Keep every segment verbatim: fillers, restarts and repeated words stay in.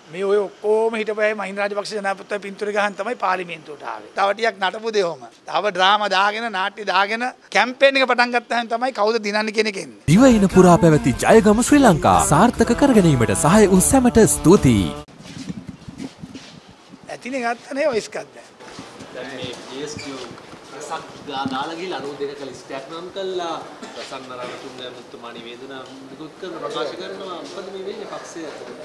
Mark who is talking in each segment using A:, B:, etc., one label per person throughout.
A: මේ ඔය ඔක්කොම හිටපෑ මහින්ද රාජපක්ෂ ජනාධිපතිතුමා පින්තූර ගහන් තමයි පාර්ලිමේන්තුවට ආවේ. තව ටිකක් නටපු දෙවම. තව ඩ්‍රාමා දාගෙන නාට්‍ය දාගෙන කැම්පේන් එක පටන් ගත්තාම තමයි කවුද දිනන්නේ කියන එක එන්නේ.
B: දිවයින පුරා පැවති ජයගම ශ්‍රී ලංකා සාර්ථක කරගැනීමට සහාය වූ සැමට ස්තුතියි.
A: ඇතිනේ ගත්තනේ ඔය ස්කත් දැන්.
C: දැන් මේ ජීඑස්ටී රසක් දාලා ගිහලා අනූ දෙකක ලිස්ට් එකක් නම් කළා ප්‍රසන්න රණතුංග මුතුමා නිවේදන නිකුත් කරන ප්‍රකාශ කරනවා මොකද මේ වෙන්නේ පක්ෂය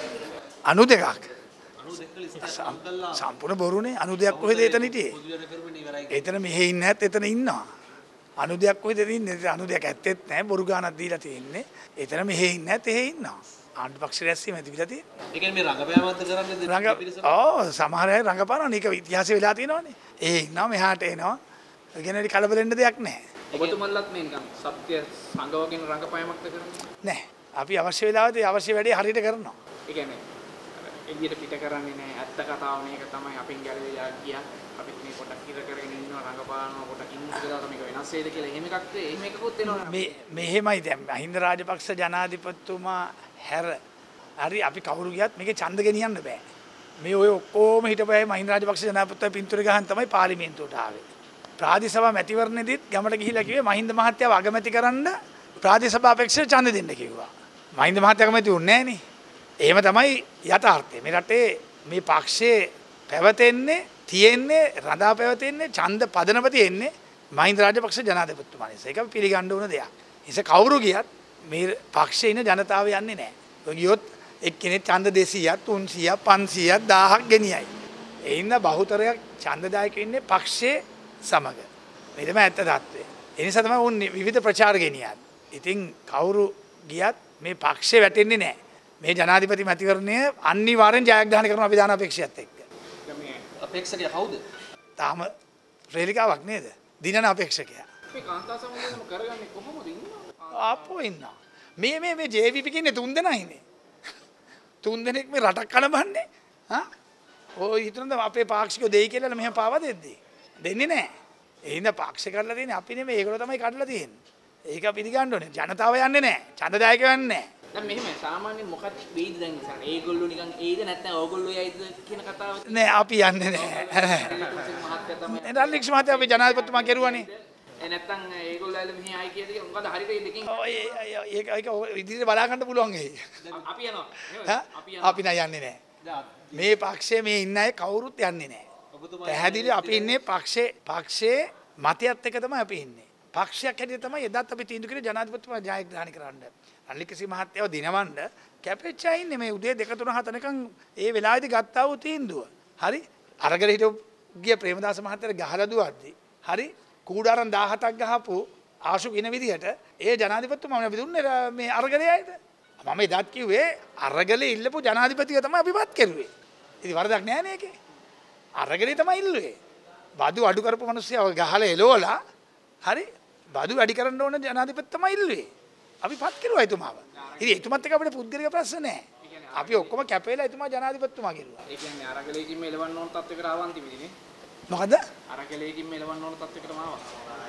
A: අනූ දෙකක්
C: අනූ දෙකක ලිස්ට් එකක් නම් කළා
A: සම්පූර්ණ බොරුනේ අනූ දෙකක් කොහෙද එතන හිටියේ එතන මෙහෙ ඉන්නේ නැත් එතන ඉන්නවා අනූ දෙකක් කොහෙද ඉන්නේ අනූ දෙකක් ඇත්තෙත් නැහැ බොරු ගානක් දීලා තියෙන්නේ එතන මෙහෙ ඉන්නේ නැත් එහෙ ඉන්නවා ආණ්ඩු පක්ෂ රැස්වීම ඇතිවිලා තියෙන්නේ
C: ඒ කියන්නේ මේ රංගපෑමක්ද කරන්නේ
A: රංග ඔව් සමහර අය රංගපානවා මේක ඉතිහාසෙ වෙලා තියෙනවානේ ඒ ඉන්නවා මෙහාට එනවා ඒ කියන්නේ කලබල වෙන්න දෙයක් නැහැ
D: ඔබතුමන්ලත් මේ නිකන් සත්‍ය සංගවගෙන රංගපෑමක්ද කරන්නේ
A: නැහැ අපි අවශ්‍ය වෙලාවට අවශ්‍ය වැඩේ හරියට කරනවා
D: ඒ කියන්නේ එළියට පිට කරන්නේ නැහැ ඇත්ත කතාව මේක තමයි අපින් ගැලවිලා ගියා අපිත් මේ පොඩක් ඉර කරගෙන ඉන්නවා රංගපානවා පොඩක් ඉන්න කියලා මේක වෙනස් වෙයිද කියලා එහෙම එකක් එහෙම එකකුත් එනවා
A: මේ මෙහෙමයි දැන් මහින්ද රාජපක්ෂ ජනාධිපතිතුමා හැර හරි අපි කවුරු ගියත් මේකේ ඡන්ද ගෙනියන්න බෑ මේ ඔය ඔක්කොම හිටපෑ මහින්ද රාජපක්ෂ ජනාධිපතිතුමා පින්තූර ගහන් තමයි පාර්ලිමේන්තුවට ආවේ ප්‍රාදේශ සභා මැතිවරණෙදිත් ගමට ගිහිලා කිව්වේ මහින්ද මහත්තයාව අගමැති කරන්න ප්‍රාදේශ සභා අපේක්ෂක ඡන්ද දෙන්න කිව්වා මහින්ද මහත්තයා අගමැති වුණේ නෑනේ එහෙම තමයි යථාර්ථය මේ රටේ මේ පක්ෂයේ පැවතෙන්නේ තියෙන්නේ රඳා පැවතෙන්නේ ඡන්ද පදනම තියෙන්නේ මහින්ද රාජපක්ෂ ජනාධිපතිතුමා නිසා ඒක පිළිගන්න ඕන දෙයක් ඉතින් කවුරු ගියත් මේ පක්ෂයේ ඉන්න ජනතාව යන්නේ නැහැ. ඔය ගියොත් එක්කෙනෙක් ඡන්ද දෙසීයක් තුන්සීයක් පන්සීයක් දහයක් ගෙනියයි. ඒ ඉන්න බහුතරයක් ඡන්දදායක ඉන්නේ පක්ෂයේ සමග. මේ තමයි ඇත්ත තත්ත්වය. ඒ නිසා තමයි උන් විවිධ ප්‍රචාර ගෙනියන්නේ. ඉතින් කවුරු ගියත් මේ පක්ෂේ වැටෙන්නේ නැහැ. මේ ජනාධිපති මැතිවරණය අනිවාර්යෙන් ජයග්‍රහණය කරන අපි දාන අපේක්ෂිතත් එක්ක.
C: මේ අපේක්ෂකයා කවුද?
A: තාම රේලිකාවක් නේද? දිනන අපේක්ෂකයා.
D: මේ කාන්තා සමගම කරගන්නේ කොහොමද ඉන්නේ?
A: ආපෝ ඉන්නවා. මේ මේ මේ ජේ.වී.පී කියන්නේ තුන් දෙනායිනේ. තුන් දෙනෙක් මේ රටක් කලබන්නේ. හා? ඔය හිතනද අපේ පාක්ෂිකයෝ දෙයි කියලා මෙහෙම පාවා දෙද්දී. දෙන්නේ නැහැ. ඒ හින්දා පාක්ෂ කරලා තියෙන්නේ අපි නෙමෙයි ඒගොල්ලෝ තමයි කඩලා තියෙන්නේ. ඒක පිළිගන්න ඕනේ. ජනතාව යන්නේ නැහැ. ඡන්දදායක යන්නේ නැහැ.
D: දැන් මෙහෙම සාමාන්‍යයෙන් මොකක්ද වෙයිද දැන් ඉතින් ඒගොල්ලෝ නිකන් එයිද නැත්නම් ඕගොල්ලෝ යයිද කියන කතාව
A: නෑ අපි යන්නේ නැහැ. රනිල්ක්ෂ මහත්තයා අපි ජනාධිපතිතුමා කෙරුවානේ.
D: ඒ නැත්තම් ඒගොල්ලෝ ඇවිල්ලා මෙහි ආයි කියලා මොකද හරියට ඒ දෙකෙන්
A: ඔය ඒක ඒක ඉදිරියට බලා ගන්න පුළුවන් ඒ.
D: අපි යනවා
A: අපි අපි නෑ යන්නේ නෑ. මේ පක්ෂයේ මේ ඉන්න අය කවුරුත් යන්නේ නෑ. පැහැදිලි අපි ඉන්නේ පක්ෂේ පක්ෂයේ මතයත් එක තමයි අපි ඉන්නේ. පක්ෂයක් හැටියට තමයි එදාත් අපි තීන්දුව කරේ ජනාධිපතිතුමා ජයග්‍රහණය කරන්න. රනිල්ක්ෂ මහත්තයව දිනවන්න කැපෙච්චා ඉන්නේ මේ උදේ දෙක තුන හතනකම් ඒ වෙලාවේදී ගත්තා වූ තීන්දුව. හරි? අරගෙන හිටපු ගිය ප්‍රේමදාස මහත්තයාට ගහලා දුවද්දි හරි කූඩාරම් දහහතක් ගහපු ආශු කින විදිහට ඒ ජනාධිපතිතුමා අපි දුන්නේ මේ අරගලයයිද මම එදාත් කිව්වේ අරගලේ ඉල්ලපු ජනාධිපතිව තමයි අපිපත් කරුවේ ඉතින් වරදක් නෑ නේ ඒකේ අරගලේ තමයි ඉල්ලුවේ බදු අඩු කරපු මිනිස්සුව ගහලා එලවලා හරි බදු වැඩි කරන්න ඕන ජනාධිපති තමයි ඉල්ලුවේ අපිපත් කරුවා එතුමාව ඉතින් එතුමත් එක්ක අපිට පුද්ගලික ප්‍රශ්න නෑ අපි ඔක්කොම කැපෙලා එතුමා ජනාධිපතිතුමා කෙරුවා
D: ඒ කියන්නේ අරගලේකින්ම එලවන්න ඕන තත්ත්වයකට ආවන් තිබිනේ
A: මොකද
D: අරගලේකින්ම එලවන්න ඕන තත්ත්වයකටම ආවා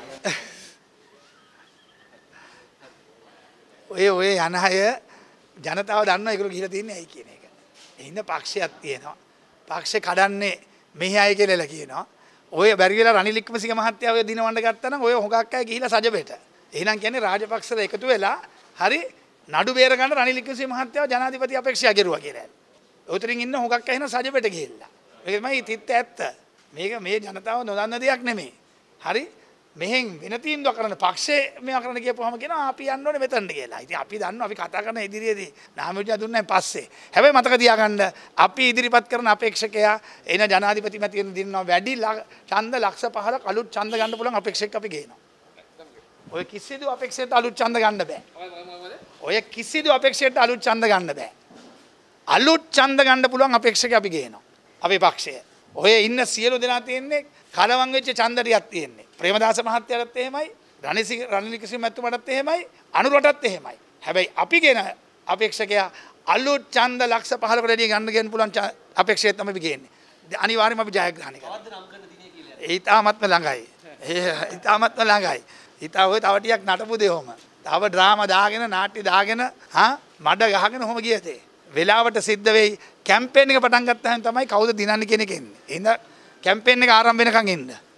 A: ඔය ඔය යන අය ජනතාව දන්නවා ඒගොල්ලෝ ගිහිලා තින්නේ ඇයි කියන එක. ඒ හින්දා පක්ෂයක් තියෙනවා. පක්ෂේ කඩන්නේ මෙහි අය කියලා කියනවා. ඔය බැරි වෙලා රනිල් වික්‍රමසිංහ මහත්තයා ඔය දිනවන්න ගත්තා නම් ඔය හොඟක් අය ගිහිලා සජබෙට. එහෙනම් කියන්නේ රාජපක්ෂලා එකතු වෙලා හරි නඩු බේර ගන්න රනිල් වික්‍රමසිංහ මහත්තයාව ජනාධිපති අපේක්ෂා කෙරුවා කියලා. ඔතනින් ඉන්න හොඟක් අය එහෙනම් සජබෙට ගිහිල්ලා. මේක තමයි තිත්ත ඇත්ත. මේක මේ ජනතාව නොදන්න දෙයක් නෙමෙයි. හරි? මෙහෙන් වෙන තීන්දුවක් කරන පක්ෂේ මේවා කරන්න කියපුවාම කියනවා අපි යන්න ඕනේ මෙතනට කියලා. ඉතින් අපි දන්නවා අපි කතා කරන ඉදිරියේදී නාම විද්‍යාව දුන්නේ පස්සේ. හැබැයි මතක තියාගන්න අපි ඉදිරිපත් කරන අපේක්ෂකයා එන ජනාධිපති මැතිවරණ දිනනවා වැඩි ඡන්ද ලක්ෂ පහක් අලුත් ඡන්ද ගන්න පුළුවන් අපේක්ෂක අපි ගේනවා. ඔය කිසිදු අපේක්ෂකයට අලුත් ඡන්ද ගන්න බෑ. ඔය කිසිදු අපේක්ෂකයට අලුත් ඡන්ද ගන්න බෑ. අලුත් ඡන්ද ගන්න පුළුවන් අපේක්ෂක අපි ගේනවා. අපේ පක්ෂය. ඔය ඉන්න සියලු දෙනා තියෙන්නේ කලවම් වෙච්ච ඡන්ද ටිකක් තියෙන්නේ. ප්‍රේමදාස මහත්තයාටත් එහෙමයි, රනිල් රනිල්ක්ෂ මහත්මයාටත් එහෙමයි, අනුරටත් එහෙමයි. හැබැයි අපි ගෙන අපේක්ෂකයා අලුත් ඡන්ද ලක්ෂ පහලකට වැඩි ගන්න ගන්න පුළුවන් අපේක්ෂකයෙක් තමයි අපි ගේන්නේ. අනිවාර්යයෙන්ම අපි ජයග්‍රහණය කරනවා. කවද්ද නම් කරන දිනේ කියලා. ඒ ඊටාමත්ම ළඟයි. ඒ ඊටාමත්ම ළඟයි. ඊටා ඔය තව ටිකක් නටපු දෙවම. තව ඩ්‍රාමා දාගෙන නාට්‍ය දාගෙන හා මඩ ගහගෙන ඔහොම ගියතේ. වෙලාවට සිද්ධ වෙයි කැම්පේන් එක පටන් ගත්තාම තමයි කවුද දිනන්නේ කියන එක එන්නේ. එහෙනම් කැම්පේන් එක ආරම්භ වෙනකන් ඉන්න.